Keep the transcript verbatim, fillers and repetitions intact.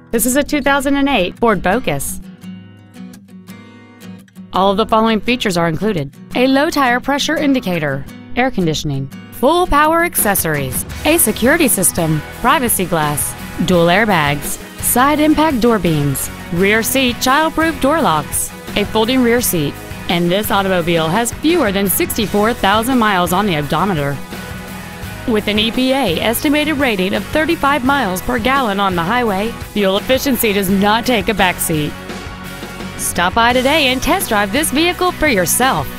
This is a two thousand eight Ford Focus. All of the following features are included: a low tire pressure indicator, air conditioning, full power accessories, a security system, privacy glass, dual airbags, side impact door beams, rear seat child-proof door locks, a folding rear seat, and this automobile has fewer than sixty-four thousand miles on the odometer. With an E P A estimated rating of thirty-five miles per gallon on the highway, fuel efficiency does not take a backseat. Stop by today and test drive this vehicle for yourself.